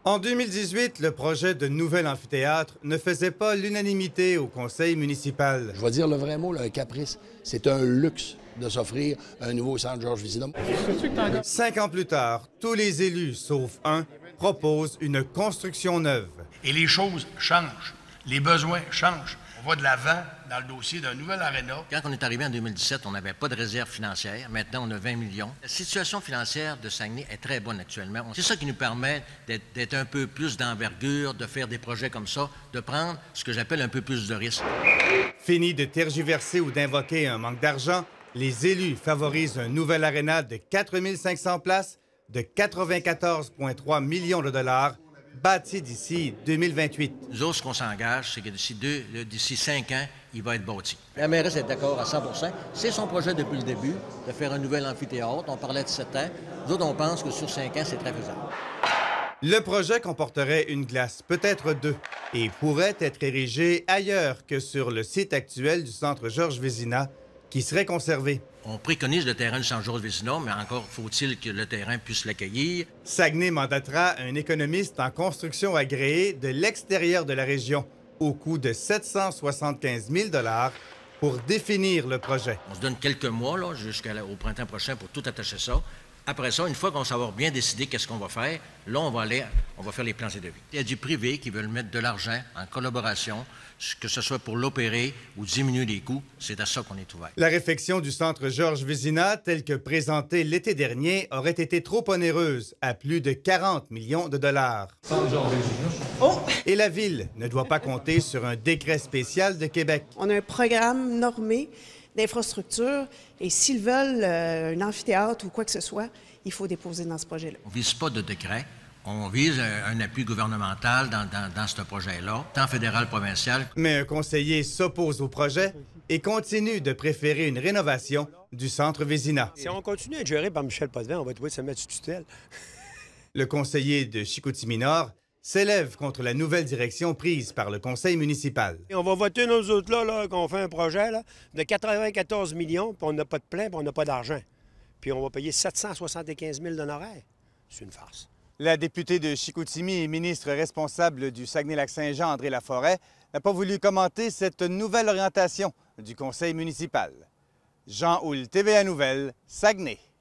En 2018, le projet de nouvel amphithéâtre ne faisait pas l'unanimité au conseil municipal. Je vais dire le vrai mot, là, un caprice. C'est un luxe de s'offrir un nouveau centre Georges Vézina. 5 ans plus tard, tous les élus, sauf un, proposent une construction neuve. Et les choses changent. Les besoins changent. On va de l'avant dans le dossier d'un nouvel aréna. Quand on est arrivé en 2017, on n'avait pas de réserve financière. Maintenant, on a 20 millions. La situation financière de Saguenay est très bonne actuellement. C'est ça qui nous permet d'être un peu plus d'envergure, de faire des projets comme ça, de prendre ce que j'appelle un peu plus de risques. Fini de tergiverser ou d'invoquer un manque d'argent, les élus favorisent un nouvel aréna de 4 500 places de 94,3 millions de dollars, bâti d'ici 2028. Nous autres, ce qu'on s'engage, c'est que d'ici 5 ans, il va être bâti. La mairesse est d'accord à 100 %. C'est son projet depuis le début, de faire un nouvel amphithéâtre. On parlait de 7 ans. Nous autres, on pense que sur 5 ans, c'est très faisable. Le projet comporterait une glace, peut-être deux, et pourrait être érigé ailleurs que sur le site actuel du centre Georges Vézina, qui serait conservé. On préconise le terrain du centre Georges Vézina, mais encore faut-il que le terrain puisse l'accueillir. Saguenay mandatera un économiste en construction agréé de l'extérieur de la région, au coût de 775 000 $ pour définir le projet. On se donne quelques mois là, jusqu'au printemps prochain pour tout attacher ça. Après ça, une fois qu'on va savoir bien décider qu'est-ce qu'on va faire, là, on va faire les plans et devis. Il y a du privé qui veulent mettre de l'argent en collaboration, que ce soit pour l'opérer ou diminuer les coûts. C'est à ça qu'on est ouvert. La réfection du centre Georges Vézina, telle que présentée l'été dernier, aurait été trop onéreuse, à plus de 40 millions de dollars. Oh! Et la Ville ne doit pas compter sur un décret spécial de Québec. On a un programme normé d'infrastructure et s'ils veulent un amphithéâtre ou quoi que ce soit, il faut déposer dans ce projet-là. On ne vise pas de décret. On vise un appui gouvernemental dans ce projet-là, tant fédéral, provincial. Mais un conseiller s'oppose au projet et continue de préférer une rénovation du centre Vézina. Si on continue à être géré par Michel Potvin, on va devoir se mettre sous tutelle. Le conseiller de Chicoutimi-Nord s'élève contre la nouvelle direction prise par le conseil municipal. Et on va voter nos autres là qu'on fait un projet là, de 94 millions, puis on n'a pas de plein, puis on n'a pas d'argent. Puis on va payer 775 000 d'honoraires. C'est une farce. La députée de Chicoutimi et ministre responsable du Saguenay-Lac-Saint-Jean, André Laforêt, n'a pas voulu commenter cette nouvelle orientation du conseil municipal. Jean Houle, TVA Nouvelles, Saguenay.